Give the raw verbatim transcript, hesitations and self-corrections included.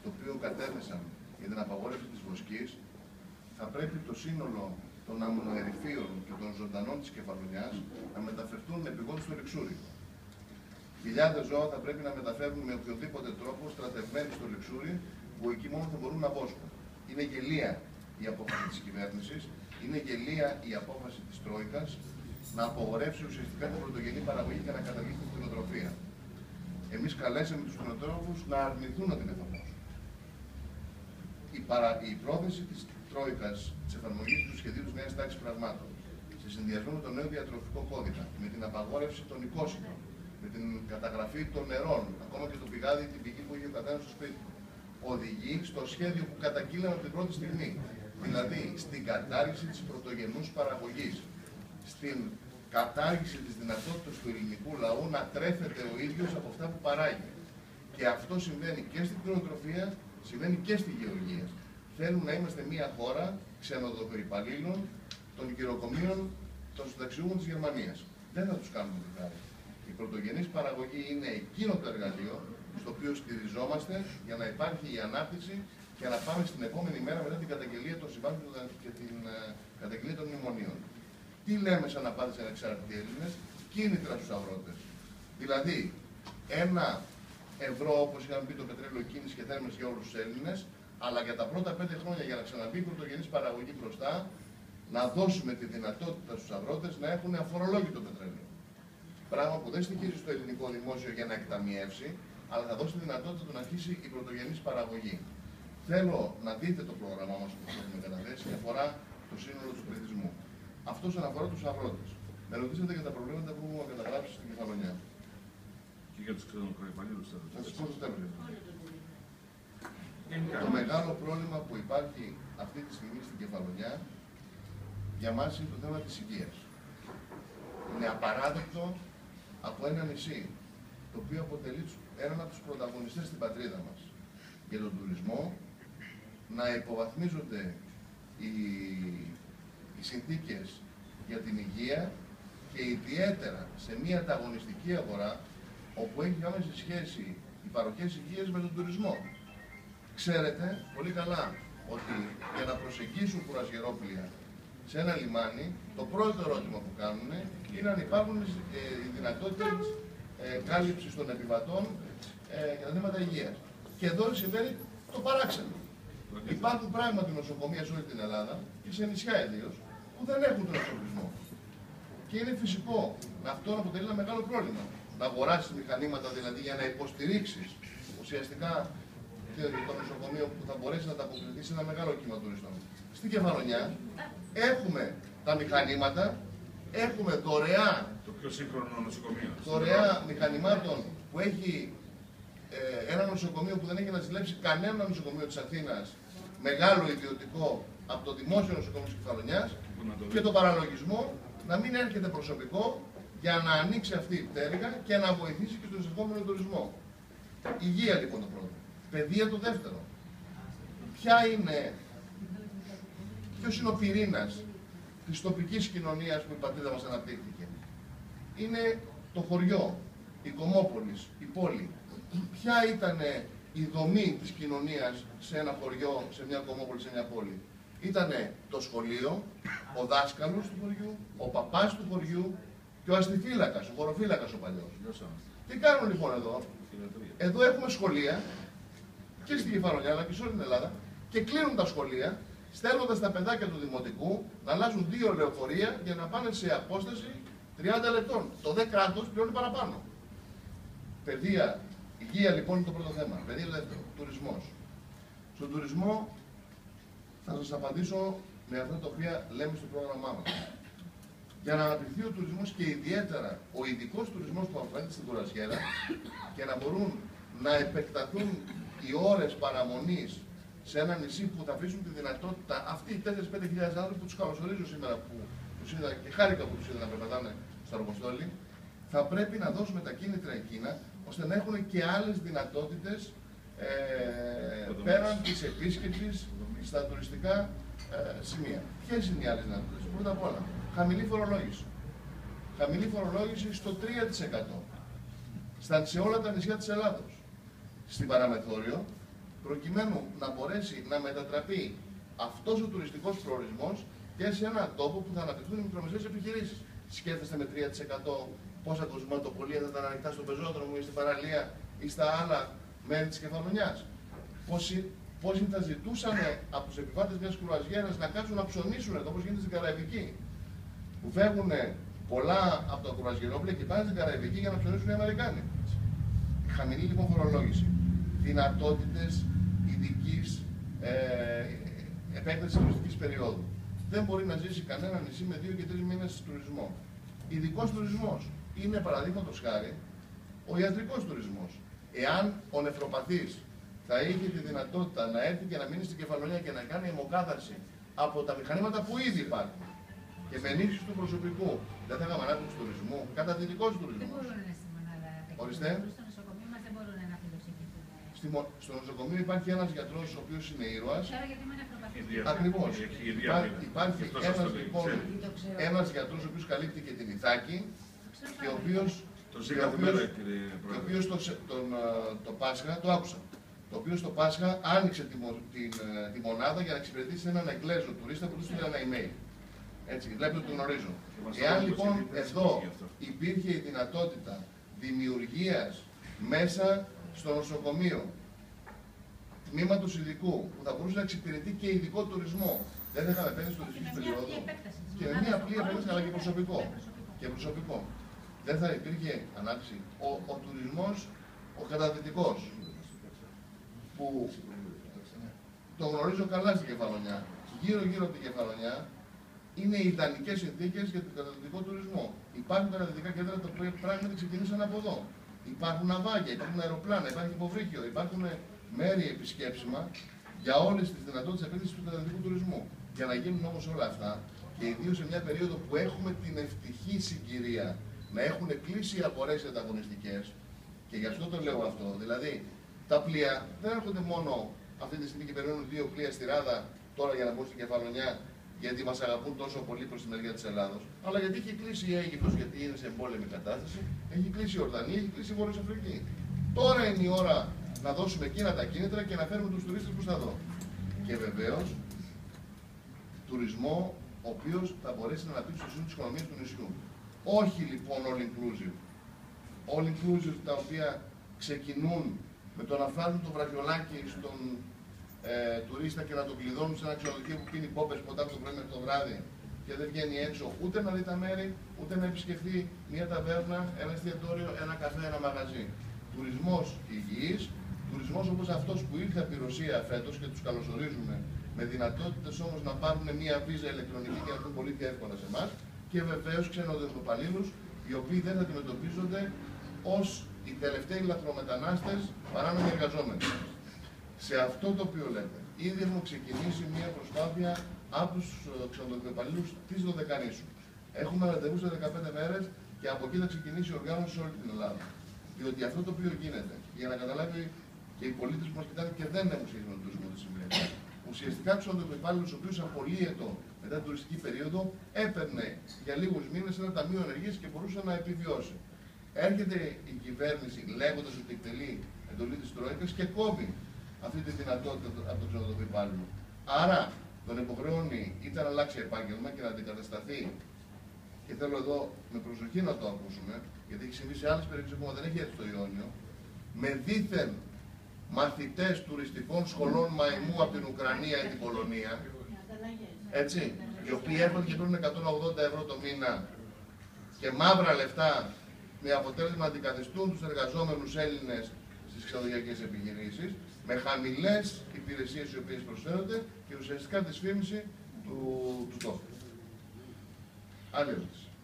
το οποίο κατέθεσαν για την απαγόρευση της βοσκής, θα πρέπει το σύνολο των αμμονοερυφίων και των ζωντανών της Κεφαλονιάς να μεταφερθούν επειγόντως στο Λιξούρι. Χιλιάδες ζώα θα πρέπει να μεταφέρουν με οποιοδήποτε τρόπο στρατευμένοι στο Λιξούρι, που εκεί μόνο θα μπορούν να βόσκουν. Είναι γελία η απόφαση της κυβέρνησης, είναι γελία η απόφαση της Τρόικας να απογορεύσει ουσιαστικά την πρωτογενή παραγωγή και να καταργήσει την κτηνοτροφία. Εμείς καλέσαμε τους κτηνοτρόφους να αρνηθούν να την εφαρμόσουν. Η, παρα... η πρόθεση της Τρόικας της εφαρμογής του σχεδίου της νέας τάξης πραγμάτων, σε συνδυασμό με τον νέο διατροφικό κώδικα, με την απαγόρευση των οικόσιτων, με την καταγραφή των νερών, ακόμα και το πηγάδι ή την πηγή που είχε ο καθένας στο σπίτι του, οδηγεί στο σχέδιο που καταγγείλαμε από την πρώτη στιγμή. Δηλαδή στην κατάργηση της πρωτογενούς παραγωγής, στην κατάργηση της δυνατότητας του ελληνικού λαού να τρέφεται ο ίδιος από αυτά που παράγει. Και αυτό συμβαίνει και στην κτηνοτροφία, συμβαίνει και στη γεωργία. Θέλουν να είμαστε μια χώρα ξενοδοχοϊπαλλήλων των γυροκομείων των συνταξιούχων της Γερμανίας. Δεν θα τους κάνουμε τη χάρη. Η πρωτογενής παραγωγή είναι εκείνο το εργαλείο στο οποίο στηριζόμαστε για να υπάρχει η ανάπτυξη και να πάμε στην επόμενη μέρα μετά την καταγγελία των συμβάντων και την uh, καταγγελία των μνημονίων. Τι λέμε σαν απάντηση ανεξάρτητοι Έλληνες? Κίνητρα στους αγρότες. Δηλαδή, ένα ευρώ, όπως είχαμε πει, το πετρέλαιο κίνηση και θέρμανση για όλους τους Έλληνες, αλλά για τα πρώτα πέντε χρόνια για να ξαναμπεί η πρωτογενής παραγωγή μπροστά, να δώσουμε τη δυνατότητα στους αγρότες να έχουν αφορολόγητο πετρέλαιο. Πράγμα που δεν στοιχίζει στο ελληνικό δημόσιο για να εκταμιεύσει, αλλά θα δώσει τη δυνατότητα του να αρχίσει η πρωτογενής παραγωγή. Θέλω να δείτε το πρόγραμμά μας που έχουμε καταθέσει και αφορά το σύνολο του πληθυσμού. Αυτό αναφορά τους αγρότες. Με ρωτήσατε για τα προβλήματα που έχουμε καταγράψει στην Κεφαλονιά. Και για τους κτηνοτροφικούς. Θα σας πω στο τέλος. Το μεγάλο πρόβλημα που υπάρχει αυτή τη στιγμή στην Κεφαλονιά για μας είναι το θέμα της υγείας. Είναι απαράδεκτο από ένα νησί, το οποίο αποτελεί έναν από τους πρωταγωνιστές στην πατρίδα μας για τον τουρισμό, να υποβαθμίζονται οι, οι συνθήκες για την υγεία και ιδιαίτερα σε μια ανταγωνιστική αγορά όπου έχει άμεση σχέση οι παροχές υγείας με τον τουρισμό. Ξέρετε πολύ καλά ότι για να προσεγγίσουν κουρασγερόπλοια σε ένα λιμάνι, το πρώτο ερώτημα που κάνουν είναι αν υπάρχουν ε, οι δυνατότητες ε, κάλυψης των επιβατών ε, για τα θέματα υγείας. Και εδώ συμβαίνει το παράξενο. Υπάρχουν πράγματι νοσοκομεία σε όλη την Ελλάδα και σε νησιά ιδίως που δεν έχουν τον εξοπλισμό. Και είναι φυσικό να αυτό να αποτελεί ένα μεγάλο πρόβλημα. Να αγοράσεις μηχανήματα δηλαδή για να υποστηρίξεις ουσιαστικά το νοσοκομείο που θα μπορέσει να ανταποκριθεί σε ένα μεγάλο κύμα τουριστών. Στην Κεφαλονιά έχουμε τα μηχανήματα, έχουμε δωρεά, το πιο σύγχρονο νοσοκομείο. Δωρεά μηχανημάτων που έχει ε, ένα νοσοκομείο που δεν έχει να ζηλέψει κανένα νοσοκομείο της Αθήνας, μεγάλο ιδιωτικό από το δημόσιο νοσοκομείο της Κεφαλονιάς, και το παραλογισμό να μην έρχεται προσωπικό για να ανοίξει αυτή η πτέρυγα και να βοηθήσει και στον εισερχόμενο τουρισμό. Υγεία λοιπόν το πρώτο. Παιδεία το δεύτερο. Ποια είναι, ποιος είναι ο πυρήνας της τοπικής κοινωνίας που η πατρίδα μας αναπτύχθηκε? Είναι το χωριό, η Κομμόπολης, η πόλη. Ποια ήταν η δομή της κοινωνίας σε ένα χωριό, σε μια Κομμόπολη, σε μια πόλη? Ήτανε το σχολείο, ο δάσκαλος του χωριού, ο παπάς του χωριού και ο αστιφύλακας, ο χωροφύλακας ο παλιός. Τι κάνουν λοιπόν εδώ? Εδώ έχουμε σχολεία και στην Κεφαλονιά αλλά και σε όλη την Ελλάδα και κλείνουν τα σχολεία στέλνοντας τα παιδάκια του δημοτικού να αλλάζουν δύο λεωφορεία για να πάνε σε απόσταση τριάντα λεπτών. Το δε κράτος πληρώνει παραπάνω. Παιδεία, υγεία λοιπόν είναι το πρώτο θέμα. Παιδεία το δεύτερο. Τουρισμός. Στον τουρισμό θα σας απαντήσω με αυτά τα οποία λέμε στο πρόγραμμά μας. Για να αναπτυχθεί ο τουρισμός και ιδιαίτερα ο ειδικός τουρισμός που αφορά στην κουρασιέρα και να μπορούν να επεκταθούν οι ώρες παραμονής σε ένα νησί που θα αφήσουν τη δυνατότητα αυτοί οι τέσσερις με πέντε χιλιάδες άνθρωποι που τους καλωσορίζω σήμερα που τους είδα και χάρηκα που τους είδα να περπατάνε στο Αργοστόλι, θα πρέπει να δώσουμε τα κίνητρα εκείνα ώστε να έχουν και άλλες δυνατότητες ε, πέραν της επίσκεψης στα τουριστικά ε, σημεία. Ποιες είναι οι άλλες δυνατότητες? Πρώτα απ' όλα, χαμηλή φορολόγηση. Χαμηλή φορολόγηση στο τρία τοις εκατό στα, σε όλα τα νησιά της Ελλάδος. Στην Παραμεθόριο, που προκειμένου να μπορέσει να μετατραπεί αυτός ο τουριστικός προορισμός και σε έναν τόπο που θα αναπτυχθούν οι μικρομεσαίες επιχειρήσεις. Σκέφτεστε με τρία τοις εκατό πόσα κοσματοπολία θα ήταν ανοιχτά στον πεζόδρομο ή στην παραλία ή στα άλλα μέρη της Κεφαλονιάς. Πόσοι, πόσοι θα ζητούσαν από τους επιβάτες μιας κρουαζιέρας να κάτσουν να ψωνίσουν, όπως γίνεται στην Καραϊβική. Που φεύγουν πολλά από τα κρουαζιερόπλαια και πάνε στην Καραϊβική για να ψωνίσουν οι Αμερικάνοι. Χαμηλή λοιπόν φορολόγηση. Δυνατότητες ειδικής ε, επέκτασης τουριστικής περίοδου. Δεν μπορεί να ζήσει κανένα νησί με δύο και τρεις μήνες τουρισμό. Ειδικός τουρισμός είναι παραδείγματος χάρη ο ιατρικός τουρισμός. Εάν ο νεφροπαθής θα είχε τη δυνατότητα να έρθει και να μείνει στην Κεφαλονιά και να κάνει αιμοκάθαρση από τα μηχανήματα που ήδη υπάρχουν και με ενίσχυση του προσωπικού, δεν θα είχαμε ανάπτυξη του τουρισμού, καταδυτικός τουρισμός. Δεν μπορούν να στη μονάδα. Ορίστε. Στο νοσοκομείο μας δεν μπορούν να φιλοξενηθούν. Στο νοσοκομείο υπάρχει ένας γιατρός ο οποίος είναι ήρωας. Τώρα γιατί είμαι νεφροπαθής. Ακριβώς. Υπάρχει ένας λοιπόν, ένας γιατρός ο οποίος καλύπτει και την Ιθάκη και ο οποίος Το ζει κάθε μέρα, κύριε το Πρόεδρε. οποίο το, τον, το Πάσχα, το άκουσα, το οποίο στο Πάσχα άνοιξε τη, την, τη μονάδα για να εξυπηρετήσει έναν Εγγλέζο τουρίστα που του στείλε ένα email. Έτσι, βλέπετε ότι το γνωρίζω. Εάν λοιπόν εδώ υπήρχε η δυνατότητα δημιουργίας μέσα στο νοσοκομείο τμήματος ειδικού που θα μπορούσε να εξυπηρετεί και ειδικό τουρισμό, δεν θα είχαμε επένδυση στο τουριστική περίοδο. Και με μια απλή επένδυση αλλά και προσωπικό. Και προσωπικό. Δεν θα υπήρχε ανάπτυξη. Ο, ο τουρισμός, ο καταδυτικός, που το γνωρίζω καλά στην Κεφαλονιά, γύρω-γύρω από την Κεφαλονιά, είναι οι ιδανικές συνθήκες για τον καταδυτικό τουρισμό. Υπάρχουν καταδυτικά κέντρα τα οποία πράγματι ξεκινήσαν από εδώ. Υπάρχουν ναυάγια, υπάρχουν αεροπλάνα, υπάρχει υποβρύχιο, υπάρχουν μέρη επισκέψιμα για όλες τις δυνατότητες επένδυσης του καταδυτικού τουρισμού. Για να γίνουν όμως όλα αυτά, και ιδίως σε μια περίοδο που έχουμε την ευτυχή συγκυρία να έχουν κλείσει οι αγορές ανταγωνιστικές, και γι' αυτό το λέω αυτό. Δηλαδή, τα πλοία δεν έρχονται μόνο αυτή τη στιγμή και περιμένουν δύο πλοία στη Ράδα τώρα για να μπουν στην Κεφαλονιά, γιατί μας αγαπούν τόσο πολύ προς τη μεριά της Ελλάδος, αλλά γιατί έχει κλείσει η Αίγυπτος, γιατί είναι σε εμπόλεμη κατάσταση, έχει κλείσει η Ορδανία, έχει κλείσει η Βόρειος Αφρική. Τώρα είναι η ώρα να δώσουμε εκείνα τα κίνητρα και να φέρουμε τους τουρίστες προς τα εδώ. Και βεβαίως, τουρισμό ο οποίος θα μπορέσει να αναπτύξει το σύνολο της οικονομίας του νησιού. Όχι λοιπόν all inclusive. All inclusive τα οποία ξεκινούν με το να φέρνουν το βραχιολάκι στον ε, τουρίστα και να τον κλειδώνουν σε ένα ξενοδοχείο που πίνει πόπες ποτά από το πρωί μέχρι το βράδυ και δεν βγαίνει έξω ούτε να δει τα μέρη, ούτε να επισκεφθεί μια ταβέρνα, ένα εστιατόριο, ένα καφέ, ένα μαγαζί. Τουρισμός υγιής, τουρισμός όπως αυτός που ήρθε από τη Ρωσία φέτος και τους καλωσορίζουμε, με δυνατότητες όμως να πάρουν μια βίζα ηλεκτρονική και να έρθουν πολύ πιο εύκολα σε εμάς, και βεβαίως ξενοδοχοπαλλήλους οι οποίοι δεν θα αντιμετωπίζονται ως οι τελευταίοι λαθρομετανάστες παράνομοι εργαζόμενοι. Σε αυτό το οποίο λέτε, ήδη έχουμε ξεκινήσει μια προσπάθεια από τους ξενοδοχοπαλλήλους της Δωδεκανήσου. Έχουμε ραντεβού σε δεκαπέντε μέρες και από εκεί θα ξεκινήσει η οργάνωση σε όλη την Ελλάδα. Διότι αυτό το οποίο γίνεται, για να καταλάβει και οι πολίτες που μας κοιτάνε και δεν έχουν σχέση με τον τουρισμό τι συμβαίνει. Ουσιαστικά του ξενοδοχοπαλλήλους, ο οποίος απολύεται μετά την τουριστική περίοδο, έπαιρνε για λίγους μήνες ένα ταμείο ενεργείας και μπορούσε να επιβιώσει. Έρχεται η κυβέρνηση λέγοντας ότι εκτελεί εντολή της Τρόικας και κόβει αυτή τη δυνατότητα από τον ξενοδοχοπαλλήλο. Άρα τον υποχρεώνει είτε να αλλάξει επάγγελμα και να αντικατασταθεί. Και θέλω εδώ με προσοχή να το ακούσουμε, γιατί έχει συμβεί σε άλλες περιοχές που δεν έχει έρθει στο Ιόνιο, με δίθεν μαθητές τουριστικών σχολών μαϊμού από την Ουκρανία ή την Πολωνία, έτσι, οι οποίοι έρχονται και παίρνουν εκατόν ογδόντα ευρώ το μήνα και μαύρα λεφτά, με αποτέλεσμα να αντικαθιστούν τους εργαζόμενους Έλληνες στις ξενοδοχειακές επιχειρήσεις, με χαμηλές υπηρεσίες οι οποίες προσφέρονται και ουσιαστικά τη σφήμιση του, του τόπου. Άλλη ερώτηση.